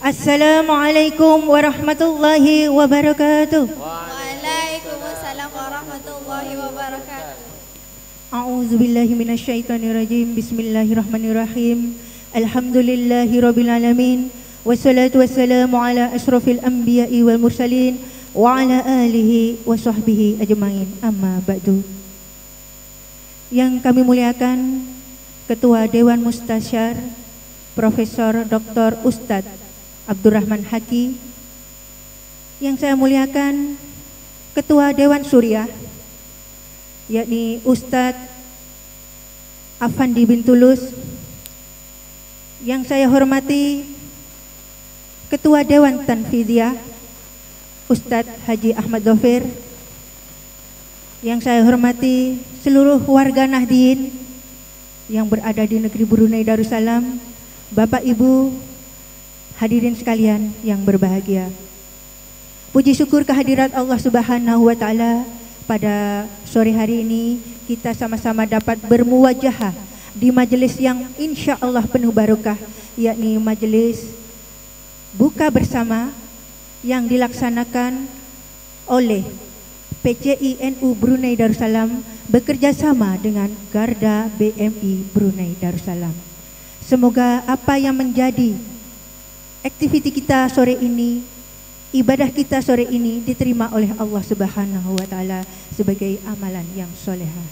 Assalamualaikum warahmatullahi wabarakatuh. Waalaikumsalam warahmatullahi wabarakatuh. A'udzubillahi minasyaitonirrajim. Bismillahirrahmanirrahim. Alhamdulillahirabbil alamin. Wassalatu wassalamu ala asyrafil anbiya'i wal mursalin wa ala alihi wa sahbihi ajmain. Amma ba'du. Yang kami muliakan Ketua Dewan Mustasyar Profesor Dr. Ustadz Abdurrahman Haki, yang saya muliakan Ketua Dewan Suriah yakni Ustadz Afandi bin Tulus, yang saya hormati Ketua Dewan Tanfidiyah Ustadz Haji Ahmad Dhofir, yang saya hormati seluruh warga Nahdien yang berada di negeri Brunei Darussalam, Bapak Ibu hadirin sekalian yang berbahagia. Puji syukur kehadirat Allah Subhanahu wa taala, pada sore hari ini kita sama-sama dapat bermuwajahah di majelis yang insya Allah penuh barokah, yakni majelis buka bersama yang dilaksanakan oleh PCI NU Brunei Darussalam bekerjasama dengan Garda BMI Brunei Darussalam. Semoga apa yang menjadi aktiviti kita sore ini, ibadah kita sore ini diterima oleh Allah Subhanahu wa taala sebagai amalan yang solehah.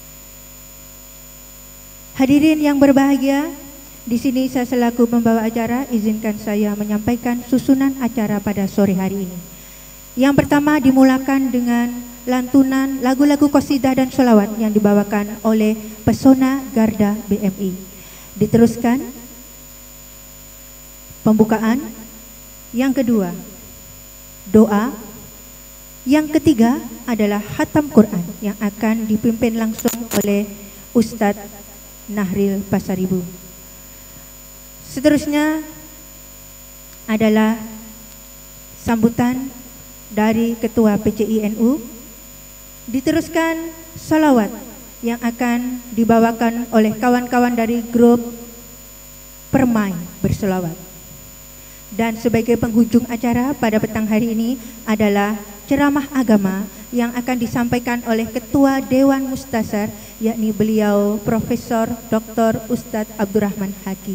Hadirin yang berbahagia, di sini saya selaku pembawa acara izinkan saya menyampaikan susunan acara pada sore hari ini. Yang pertama dimulakan dengan lantunan lagu-lagu qasidah dan sholawat yang dibawakan oleh Pesona Garda BMI. Diteruskan pembukaan, yang kedua doa, yang ketiga adalah khatam Quran yang akan dipimpin langsung oleh Ustadz Nahril Pasaribu. Seterusnya adalah sambutan dari Ketua PCI NU, diteruskan salawat yang akan dibawakan oleh kawan-kawan dari grup Permai Berselawat. Dan sebagai penghujung acara pada petang hari ini adalah ceramah agama yang akan disampaikan oleh Ketua Dewan Mustasyar, yakni beliau Profesor Dr. Ustadz Abdurrahman Haki.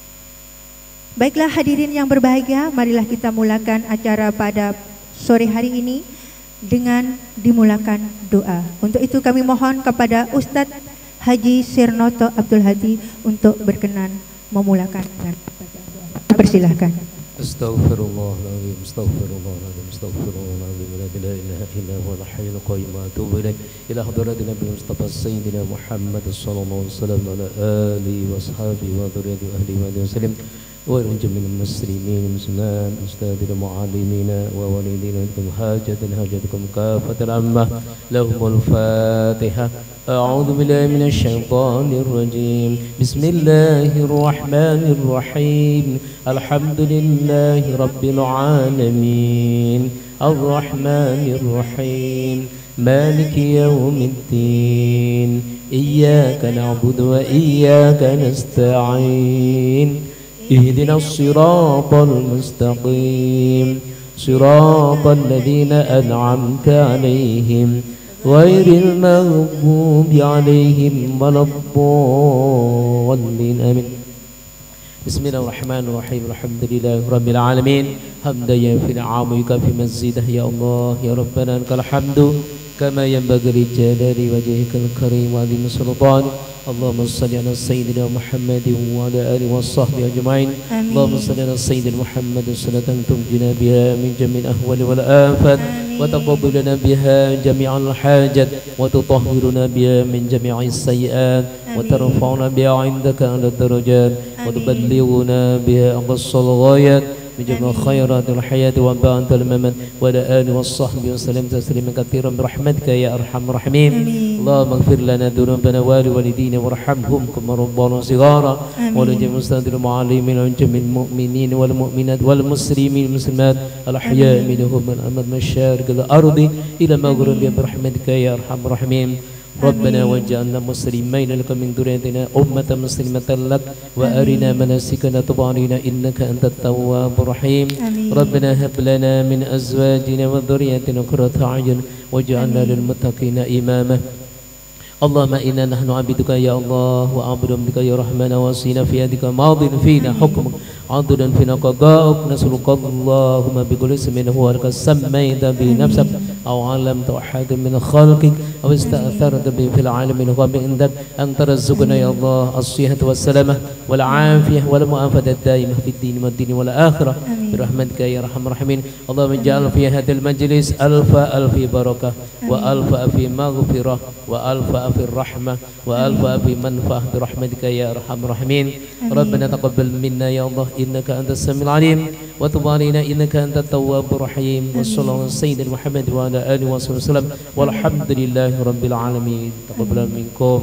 Baiklah hadirin yang berbahagia, marilah kita mulakan acara pada sore hari ini dengan dimulakan doa. Untuk itu kami mohon kepada Ustadz Haji Sirnoto Abdul Hadi untuk berkenan memulakan. Persilahkan. Astaghfirullahaladzim, astaghfirullahaladzim, astaghfirullahaladzim, la ilaha illa huwal hayyul qayyum wa atubu ilaih. Ila hadratin Nabi Mustafa Sayyidina Muhammad sallallahu alaihi wasallam ala alihi wa sahbihi wa dzurriyyati ahli wa sallam. Wa jami'il muslimin muslimat ustadzina muallimina wa walidina kum hajatukum kafatul ammah lahumul fatihah. A'udzu billahi minasy syaithanir rajim. Bismillahir rahmanir rahim. Alhamdulillahi rabbil alamin. Arrahmanir rahim. Maliki yaumiddin. Iyyaka na'budu wa iyyaka nasta'in. اهدنا الصراط المستقيم صراط الذين أنعمت عليهم غير المغضوب عليهم ولا الضالين آمين. بسم الله الرحمن الرحيم. الحمد لله رب العالمين حمدا ينفي العام ويكافي مزيده. يا الله يا ربنا لك الحمد كما ينبغي لجلال وجهك الكريم وعظيم سلطانك. اللهم صل على سيدنا محمد وعلى آله وصحبه أجمعين. اللهم صل على سيدنا محمد صلاة تنجينا بها من جميع الأهوال والآفات وتقبل لنا بها جميع الحاجات وتطهرنا بها من جميع السيئات وترفعنا بها عندك على الدرجات وتبلغنا بها أقصى الغايات من جميع خيرات الحياة وبعد الممات وعلى آله وصحبه وسلم تسليما كثيرا برحمتك يا أرحم الراحمين. اللهم اغفر لنا ذنوبنا ولوالدينا وارحمهم كما ربنا صغارا ولجميع أستاذ المعلمين وجميع المؤمنين والمؤمنات والمسلمين والمسلمات الأحياء منهم من أمد مشارق الأرض إلى مغرب برحمتك يا أرحم الراحمين. ربنا واجعلنا مسلمين لك من ذريتنا أمة مسلمة لك وأرنا مناسكنا تب علينا إنك أنت التواب الرحيم. ربنا هب لنا من أزواجنا وذريتنا قرة أعين واجعلنا للمتقين إماما. اللهم إنا نحن عبيدك يا الله وعبد بك يا رحمن وصينا في يدك ماض فينا حكمك عدل فينا قضاءك نسألك اللهم بكل اسم هو لك سميت به نفسك أو علمت أحد من خلقك أو استأثرت به في العالم الغيب عندك أن ترزقنا يا الله الصحة والسلامة والعافية والمعافاة الدائمة في الدين والدين والآخرة برحمتك يا أرحم الراحمين. اللهم اجعل في هذا المجلس ألف بركة وألف مغفرة وألف في الرحمة وألف في منفعة برحمتك يا أرحم الراحمين. ربنا تقبل منا يا الله إنك أنت السميع العليم وتب علينا إنك أنت التواب الرحيم. وصلى الله على سيدنا محمد وعلى آله وصحبه وسلم والحمد لله رب العالمين. تقبل منكم.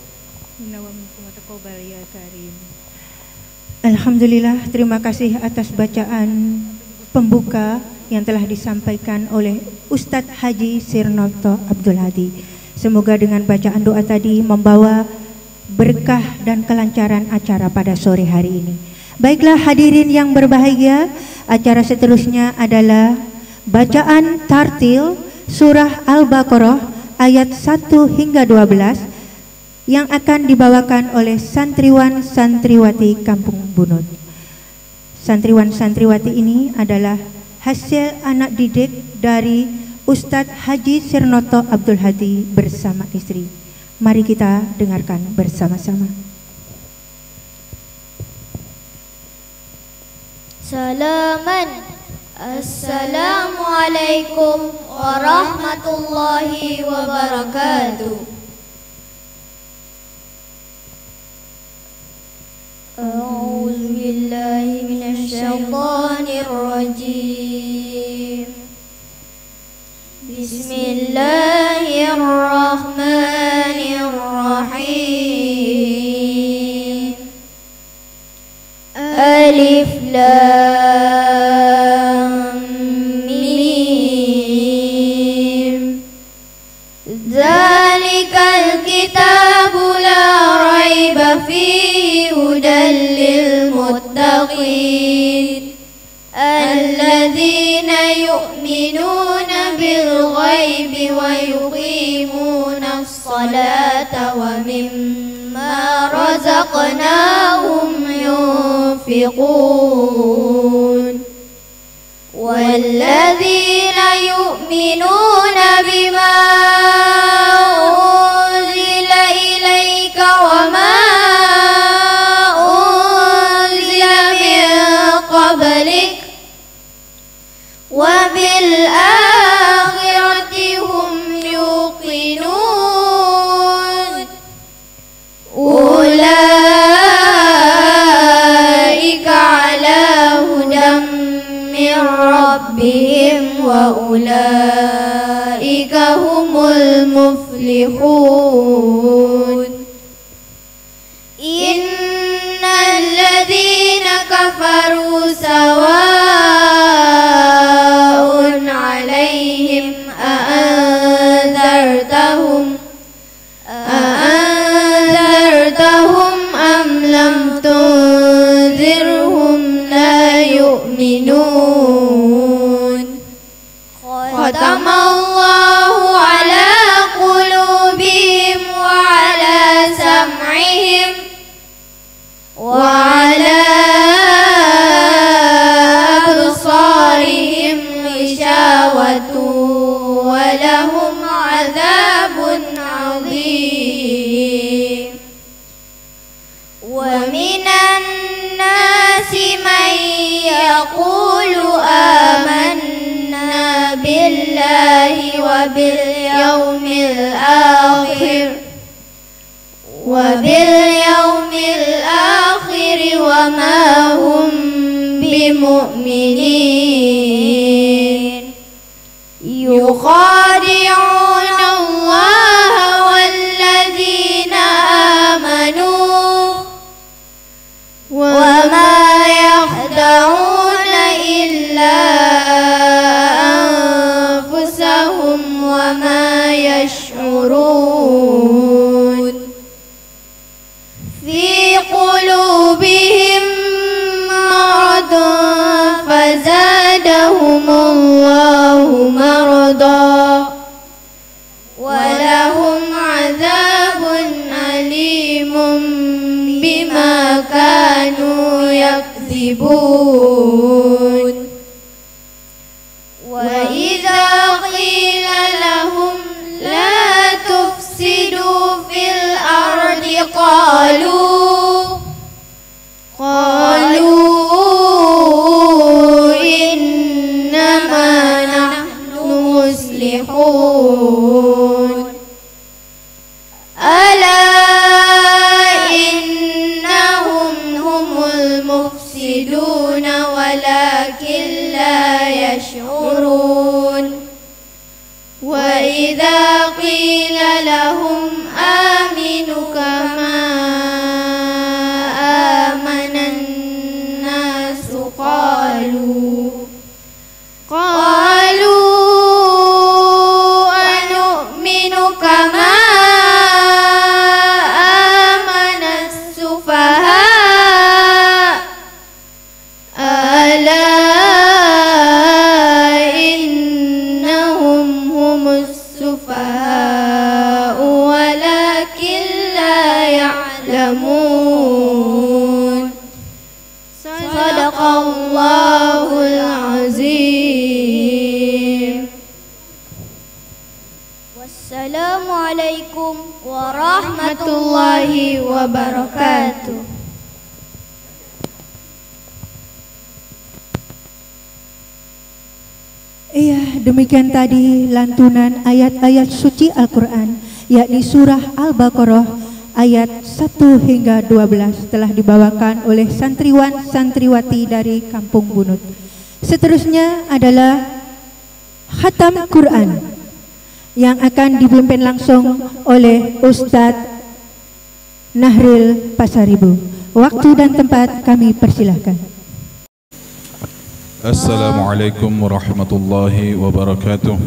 Alhamdulillah, terima kasih atas bacaan pembuka yang telah disampaikan oleh Ustadz Haji Sirnoto Abdul Hadi. Semoga dengan bacaan doa tadi membawa berkah dan kelancaran acara pada sore hari ini. Baiklah hadirin yang berbahagia, acara seterusnya adalah bacaan tartil surah Al-Baqarah ayat 1 hingga 12 yang akan dibawakan oleh santriwan-santriwati Kampung Bunut. Santriwan-santriwati ini adalah hasil anak didik dari Ustadz Haji Sirnoto Abdul Hadi bersama istri. Mari kita dengarkan bersama-sama. Salaman. Assalamualaikum warahmatullahi wabarakatuh. A'udzu billahi minasy syaithanir rajim. Bismillahirrahmanirrahim. Alif Lam Mim. Dzalikal kitabu la raiba fihi hudan lil muttaqin alladzina yu'minuna bil ghaibi wa yuqimuna as-salata wa mimma razaqnahum yunfiqun walladzina yu'minuna bima unzila ilaika wa ma وبالآخرة هم يوقنون أولئك على هدى من ربهم وأولئك هم المفلحون إن الذين كفروا سواء عليهم أأنذرتهم أم لم تنذرهم لا يؤمنون ختم الله على قلوبهم وعلى سمعهم وعلى أبصارهم غشاوة ولهم عذاب عظيم ومن الناس من يقول آمنا بالله وباليوم الآخر وما هم بمؤمنين يخادعون الله والذين آمنوا وما يخدعون إلا أنفسهم وما يشعرون ولكن لا يشعرون وإذا قيل لهم آمنوا كما آمن الناس قالوا أنؤمن كما آمن السفهاء ألا إنهم هم السفهاء ولكن لا يعلمون صدق الله العظيم. والسلام عليكم ورحمة الله وبركاته. Iya, demikian tadi lantunan ayat-ayat suci Al-Quran, yakni surah Al-Baqarah ayat 1 hingga 12 telah dibawakan oleh santriwan santriwati dari Kampung Bunut. Seterusnya adalah khatam Quran yang akan dipimpin langsung oleh Ustadz Nahril Pasaribu. Waktu dan tempat kami persilahkan. Assalamualaikum warahmatullahi wabarakatuh.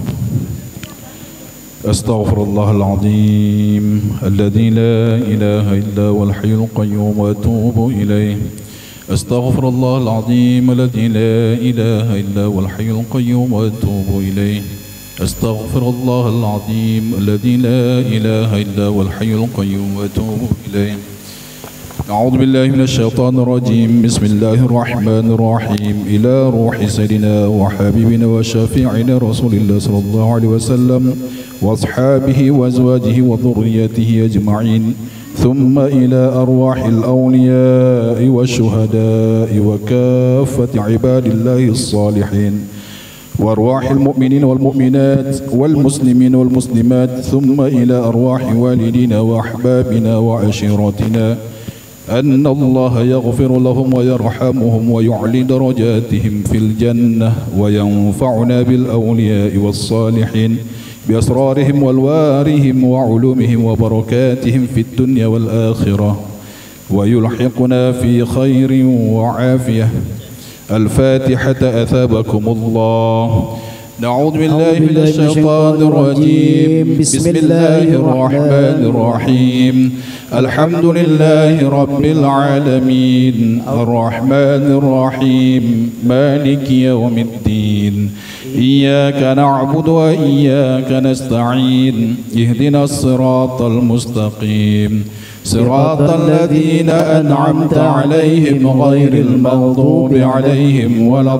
Astaghfirullahal azim alladzi la ilaha illa huwal hayyul qayyum wa atubu ilaih. Astaghfirullahal azim alladzi la ilaha illa huwal hayyul qayyum wa atubu ilaih. Astaghfirullahal azim alladzi la ilaha illa huwal hayyul qayyum wa atubu ilaih. أعوذ بالله من الشيطان الرجيم. بسم الله الرحمن الرحيم. إلى روح سيدنا وحبيبنا وشفيعنا رسول الله صلى الله عليه وسلم وأصحابه وأزواجه وذريته أجمعين، ثم إلى أرواح الأولياء والشهداء وكافة عباد الله الصالحين وأرواح المؤمنين والمؤمنات والمسلمين والمسلمات، ثم إلى أرواح والدينا وأحبابنا وعشيرتنا، أن الله يغفر لهم ويرحمهم ويعلي درجاتهم في الجنة وينفعنا بالأولياء والصالحين بأسرارهم والوارهم وعلومهم وبركاتهم في الدنيا والآخرة ويلحقنا في خير وعافية. الفاتحة أثابكم الله. نعوذ بالله من الشيطان الرجيم. بسم الله الرحمن الرحيم. الحمد لله رب العالمين الرحمن الرحيم مالك يوم الدين إياك نعبد وإياك نستعين اهدنا الصراط المستقيم صراط الذين أنعمت عليهم غير المغضوب عليهم ولا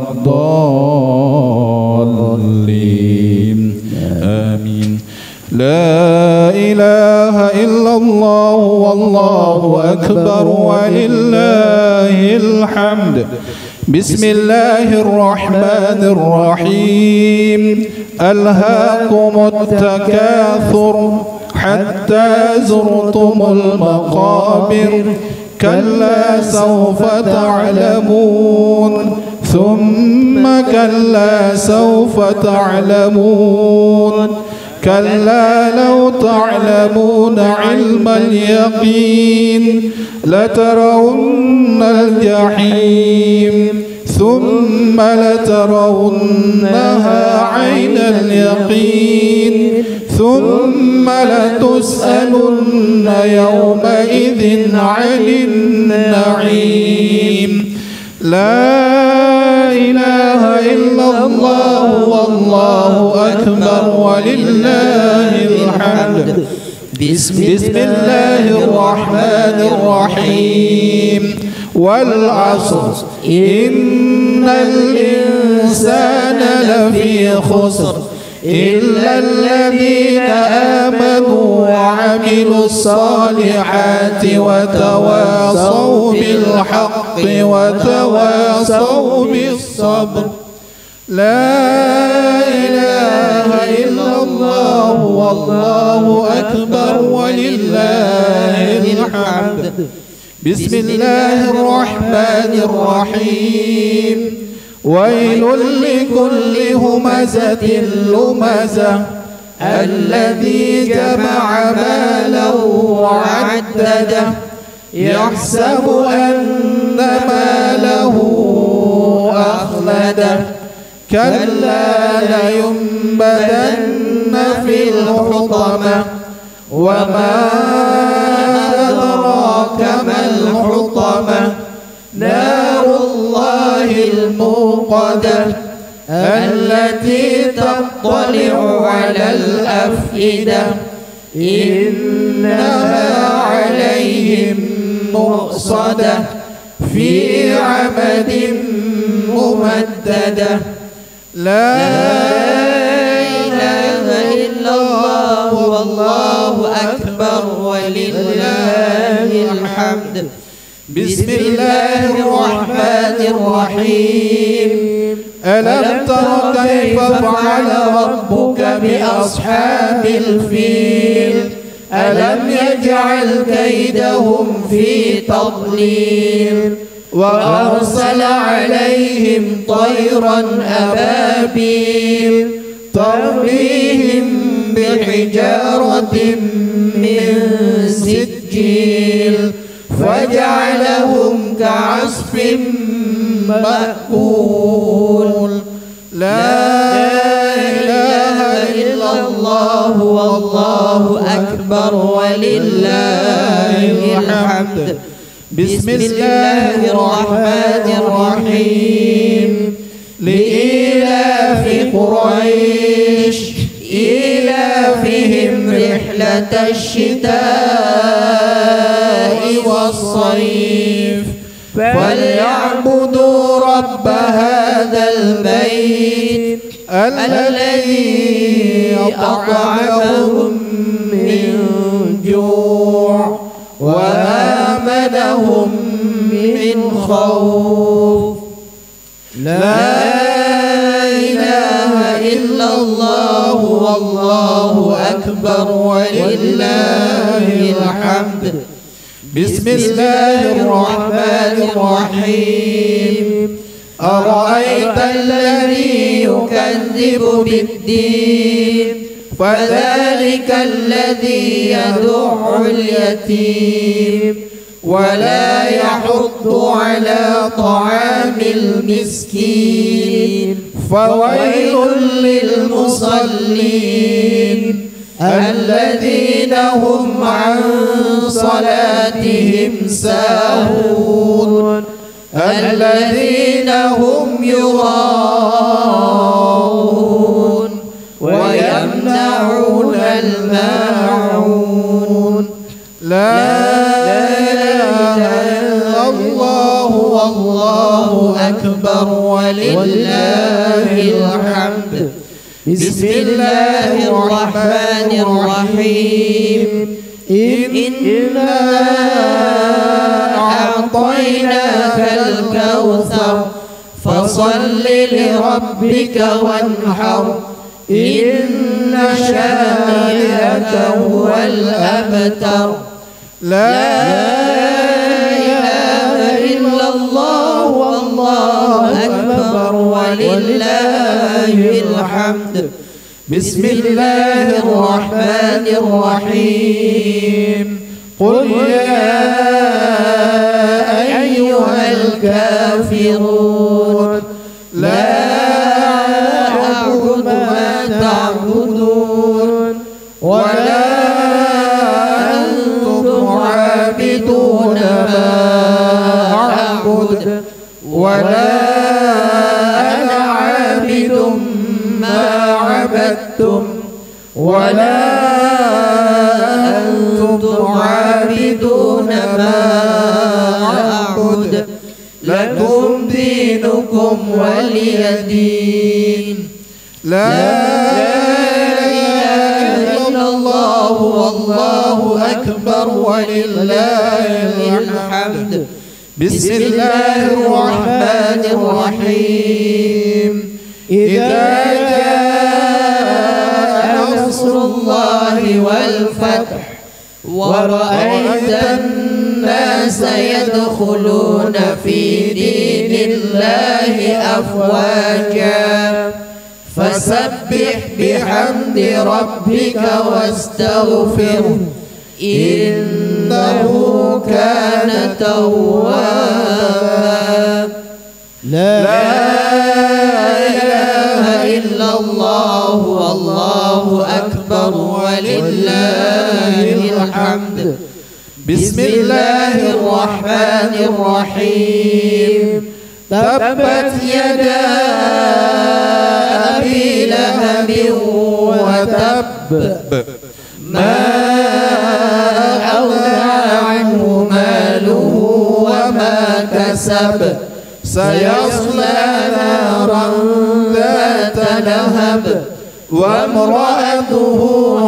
الضالين آمين. لا إله إلا الله والله أكبر ولله الحمد. بسم الله الرحمن الرحيم. ألهاكم التكاثر حتى زرتم المقابر كلا سوف تعلمون ثم كلا سوف تعلمون كلا لو تعلمون علم اليقين لترون الجحيم ثم لترونها عين اليقين ثم لتسألن يومئذ عن النعيم. لا إله إلا الله والله أكبر ولله الحمد. بسم الله الرحمن الرحيم. والعصر إن الإنسان لفي خسر إلا الذين آمنوا وعملوا الصالحات وتواصوا بالحق وتواصوا بالصبر. لا إله إلا الله والله أكبر ولله الحمد. بسم الله الرحمن الرحيم. ويل لكل همزة لمزة الذي جمع مالا وعدده يحسب أن ماله أخلده كلا لينبذن في الحطمة وما أدراك ما الحطمة نار الله الموقدة التي تطلع على الأفئدة إنها عليهم مؤصدة في عمد ممددة لا إله إلا الله والله أكبر ولله الحمد بسم الله الرحمن الرحيم ألم تر كيف فعل ربك بأصحاب الفيل ألم يجعل كيدهم في تضليل وأرسل عليهم طيرا أبابيل ترميهم بحجارة من سجيل فجعلهم كعصف مأكول لا إله إلا الله والله أكبر ولله الحمد بسم الله الرحمن الرحيم لإيلاف قريش إيلافهم رحلة الشتاء والصيف فليعبدوا رب هذا البيت الذي أطعمهم من جوع وآمنهم من خوف لا إله إلا الله والله أكبر ولله الحمد بسم الله الرحمن الرحيم أرأيت الذي يكذب بالدين فذلك الذي يدع اليتيم ولا يحض على طعام المسكين فويل للمصلين الذين هم عن صلاتهم ساهون الذين هم يراءون ويمنعون الماعون لا إله إلا الله والله أكبر ولله الحمد بسم الله الرحمن الرحيم إنا أعطيناك الكوثر فصل لربك وانحر إن شانئك هو الأبتر لا إله إلا الله والله أكبر ولله الحمد بسم الله الرحمن الرحيم قل يا أيها الكافرون لا أعبد ما تعبدون ولا أنتم عابدون ما أعبد ولا أنا عابد ما عبدتم ولا أنتم عابدون ما أعبد لكم دينكم ولي دين لا إله إلا الله والله أكبر ولله الحمد بسم الله الرحمن الرحيم إذا جاء نصر الله والفتح ورأيت الناس يدخلون في دين الله أفواجا فسبح بحمد ربك واستغفره إنه كان توابا لا إله إلا الله والله أكبر ولله الحمد بسم الله الرحمن الرحيم تبت يدا أبي لهب وتب ما أغنى عنه ماله وما كسب سيصلى نارا ذات لهب وامرأته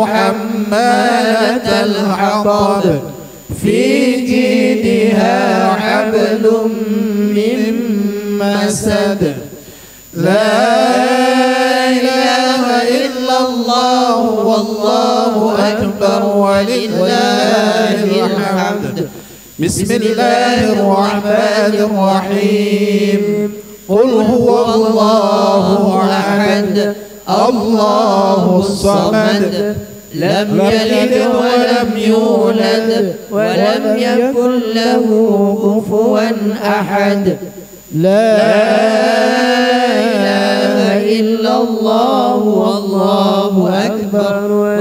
حمالة الحطب في جيدها حبل من مسد لا إله إلا الله والله أكبر ولله الحمد بسم الله الرحمن الرحيم قل هو الله أحد الله الصمد لم يلد ولم يولد ولم يكن له كفوا أحد لا إله إلا الله والله أكبر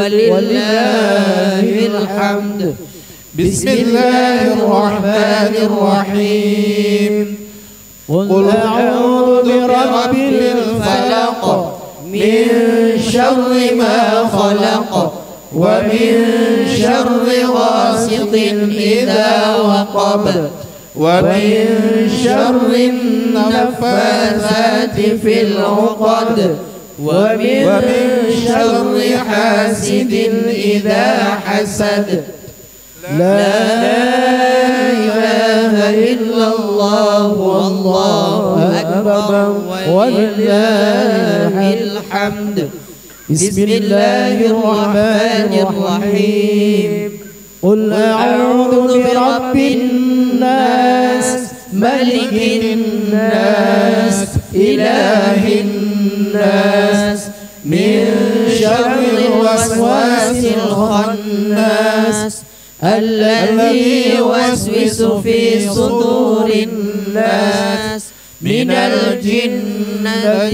ولله الحمد بسم الله الرحمن الرحيم قل أعوذ برب الفلق من شر ما خلق ومن شر غاسق إذا وقب ومن شر النفاثات في العقد ومن شر حاسد إذا حسد لا إله إلا الله والله أكبر ولله الحمد بسم الله الرحمن الرحيم قل أعوذ برب الناس ملك الناس إله الناس من شر الوسواس الخناس الذي يوسوس في صدور الناس من الجنة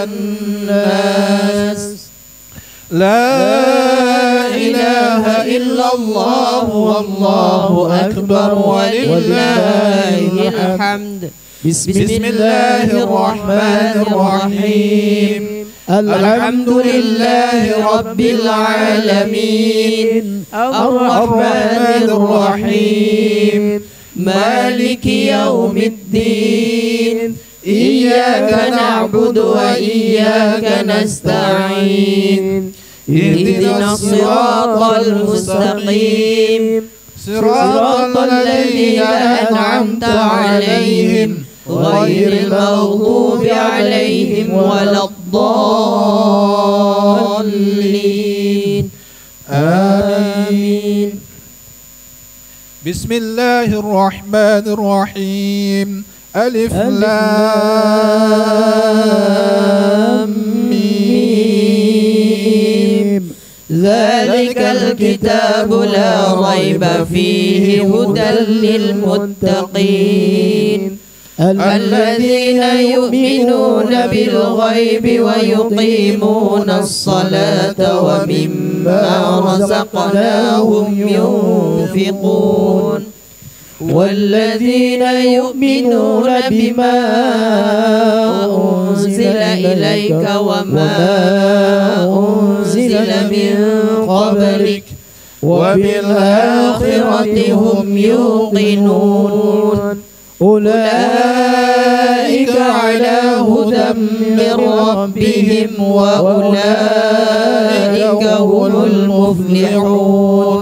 والناس لا إله إلا الله والله أكبر ولله الحمد بسم الله الرحمن الرحيم الحمد لله رب العالمين الرحمن الرحيم مالك يوم الدين إياك نعبد وإياك نستعين اهدنا الصراط المستقيم صراط الذين أنعمت عليهم غير المغضوب عليهم ولا الضالين آمين بسم الله الرحمن الرحيم ألف لام ميم ذلك الكتاب لا ريب فيه هدى للمتقين الذين يؤمنون بالغيب ويقيمون الصلاة ومما رزقناهم ينفقون والذين يؤمنون بما أنزل إليك وما أنزل من قبلك وبالآخرة هم يوقنون أولئك على هدى من ربهم وأولئك هم المفلحون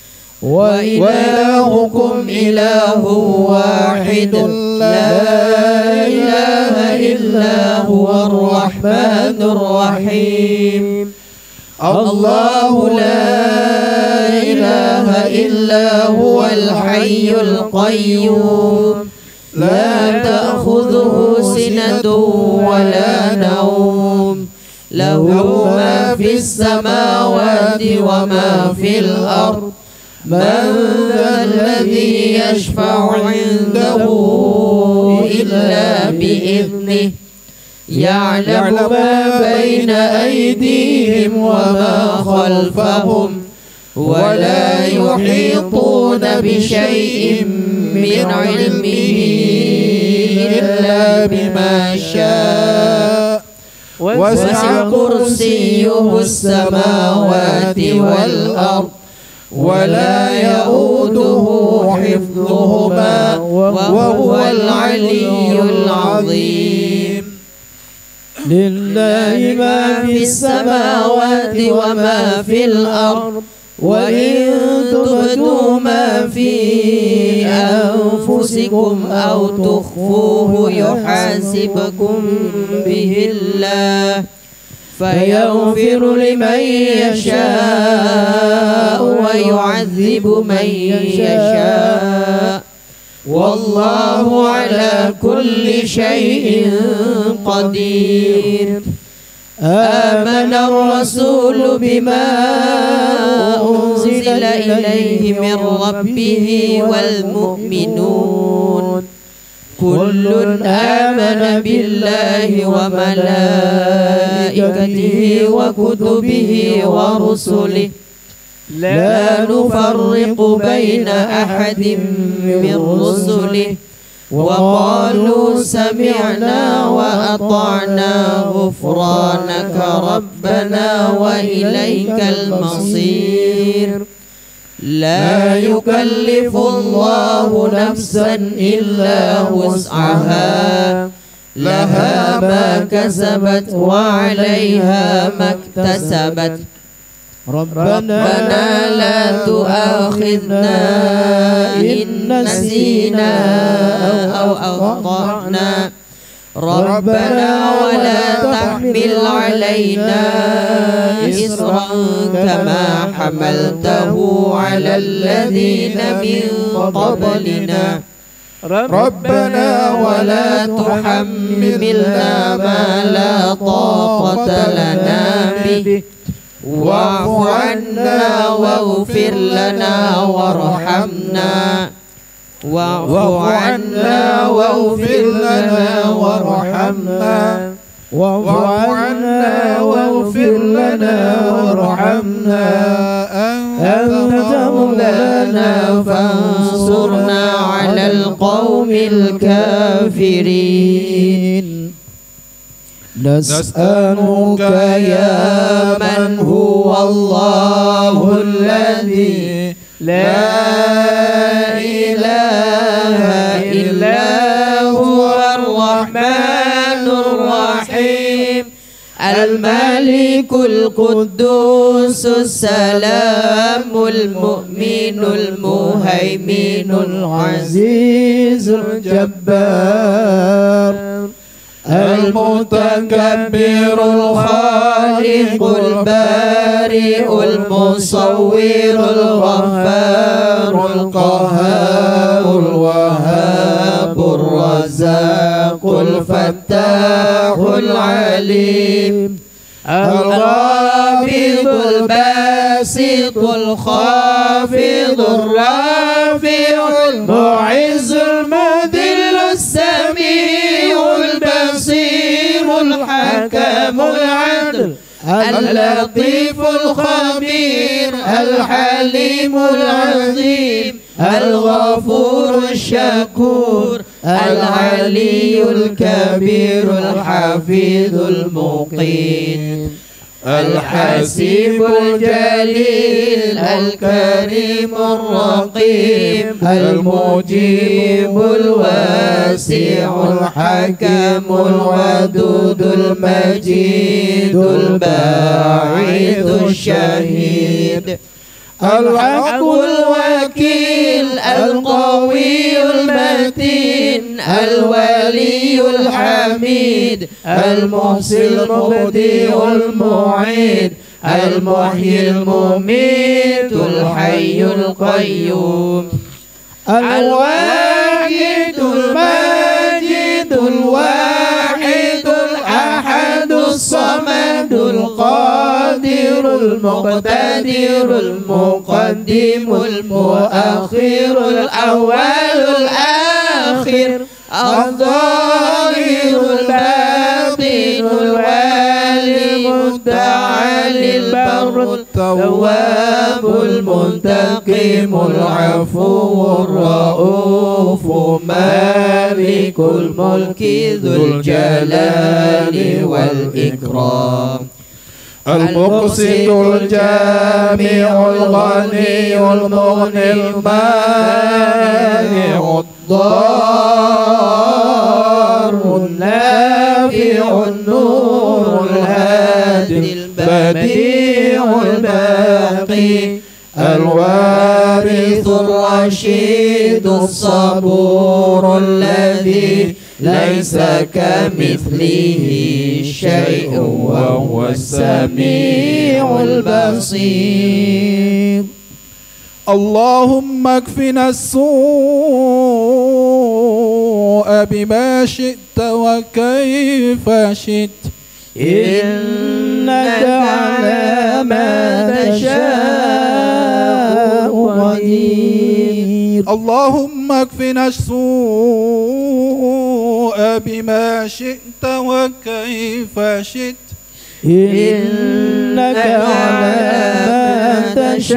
وإلهكم إله واحد لا إله إلا هو الرحمن الرحيم الله لا إله إلا هو الحي القيوم لا تأخذه سنة ولا نوم له ما في السماوات وما في الأرض من ذا الذي يشفع عنده إلا بإذنه يعلم ما بين أيديهم وما خلفهم ولا يحيطون بشيء من علمه إلا بما شاء وسع كرسيه السماوات والأرض ولا يؤوده حفظهما وهو العلي العظيم لله ما في السماوات وما في الأرض وإن تبدوا ما في أنفسكم أو تخفوه يحاسبكم به الله فيغفر لمن يشاء ويعذب من يشاء والله على كل شيء قدير آمن الرسول بما أنزل إليه من ربه والمؤمنون كل آمن بالله وملائكته وكتبه ورسله لا نفرق بين أحد من رسله وقالوا سمعنا وأطعنا غفرانك ربنا وإليك المصير لا يكلف الله نفسا إلا وسعها لها ما كسبت وعليها ما اكتسبت ربنا لا تؤاخذنا إن نسينا أو أخطأنا ربنا ولا تحمل علينا إصرا كما حملته على الذين من قبلنا ربنا ولا تحملنا ما لا طاقة لنا به واعف عنا واغفر لنا وارحمنا واعف عنا واغفر لنا وارحمنا واعف عنا واغفر لنا وارحمنا أنت مولانا فانصرنا على القوم الكافرين نسألك يا من هو الله الذي لا إله إلا هو الرحمن الرحيم الملك القدوس السلام المؤمن المهيمن العزيز الجبار المتكبر الخالق البارئ المصور الغفار القهار الوهاب الرزاق الفتاح العليم القابض الباسط الخافض الرافع المعز المذل السميع البصير الحكم العدل اللطيف الخبير الحليم العظيم الغفور الشكور العلي الكبير الحفيظ المقيم الحسيب الجليل الكريم الرقيب المجيب الواسع الحكم الودود المجيد الباعث الشهيد الحق الوكيل القوي المتين الولي الحميد المحسن المبدئ المعيد المحيي المميت الحي القيوم الواحد الماجد الواحد الأحد الصمد القادر المقتدر المقدم المؤخر الأول الآخر الظاهر الباطن الوالي المتعالي البر التواب المنتقم العفو الرؤوف مالك الملك ذو الجلال والإكرام المقسط الجامع الغني المغني المانع الضار النافع النور الهادي البديع الباقي الوارث الرشيد الصبور الذي ليس كمثله شيء وهو السميع البصير اللهم اكفنا السوء بما شئت وكيف شئت إنك على ما تشاء قدير اللهم اكفنا السوء بما شئت وكيف شئت إنك على ما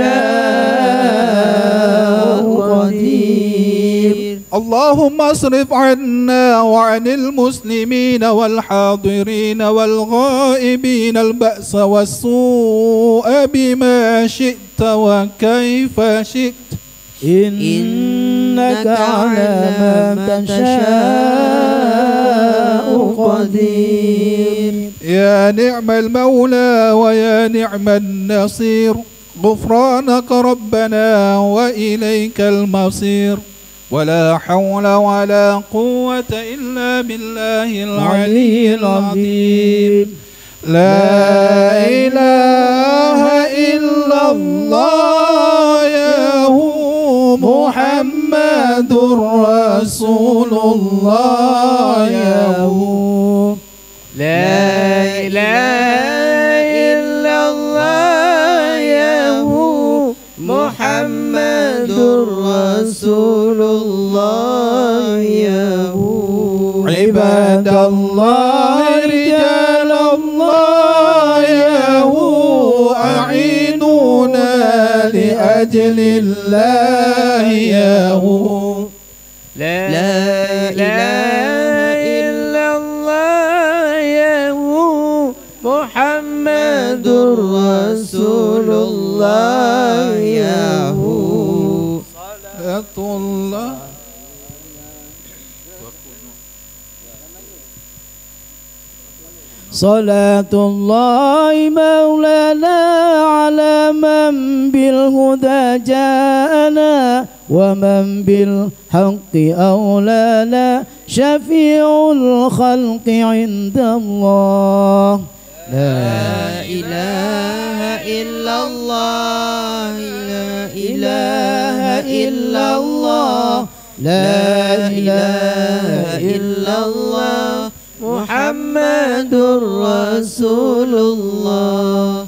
تشاء قدير اللهم اصرف عنا وعن المسلمين والحاضرين والغائبين البأس والسوء بما شئت وكيف شئت إنك على ما تشاء قدير يا نعم المولى ويا نعم النصير غفرانك ربنا وإليك المصير ولا حول ولا قوة إلا بالله العلي العظيم لا إله إلا الله يا هو محمد رسول الله يا هو لا إله إلا الله يا هو محمد رسول الله يا هو عباد الله رجال الله يا هو أعينونا لأجل الله يا هو لا إله إلا الله يا هو محمد رسول الله يا هو صلاة الله صلاة الله مولانا على من بالهدى جاءنا ومن بالحق أولانا شفيع الخلق عند الله لا إله إلا الله لا إله إلا الله لا إله إلا الله محمد رسول الله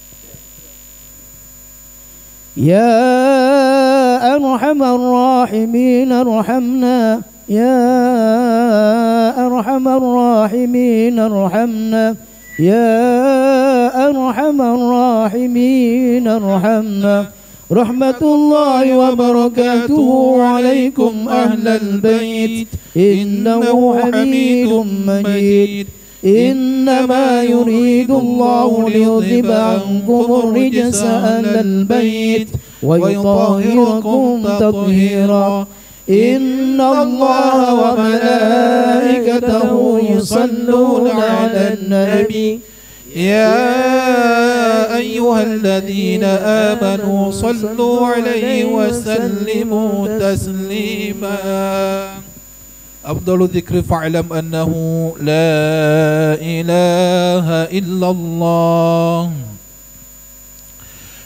يا أرحم الراحمين ارحمنا يا أرحم الراحمين ارحمنا يا أرحم الراحمين ارحمنا رحمة الله وبركاته عليكم أهل البيت إنه حميد مجيد إنما يريد الله ليذهب عنكم الرجس أهل البيت ويطهركم تطهيرا إن الله وملائكته يصلون على النبي يا أيها الذين آمنوا صلوا عليه وسلموا تسليما أفضل الذكر فاعلم أنه لا إله إلا الله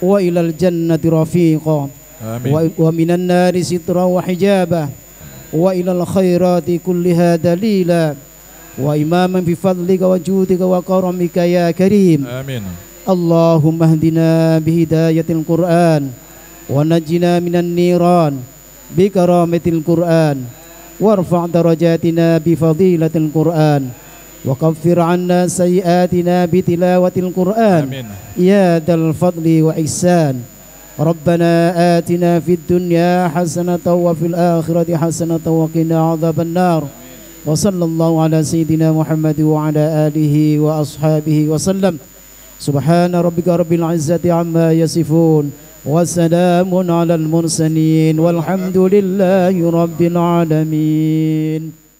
وإلى الجنة رفيقا آمين. ومن النار سترا وحجابا وإلى الخيرات كلها دليلا وإماما بفضلك وجودك وكرمك يا كريم. آمين. اللهم اهدنا بهداية القرآن ونجنا من النيران بكرامة القرآن وارفع درجاتنا بفضيلة القرآن وكفر عنا سيئاتنا بتلاوة القرآن. آمين. يا ذا الفضل وإحسان. ربنا آتنا في الدنيا حسنة وفي الآخرة حسنة وقنا عذاب النار. وصلى الله على سيدنا محمد وعلى آله وأصحابه وسلم. سبحان ربك رب العزة عما يصفون وسلام على المرسلين والحمد لله رب العالمين.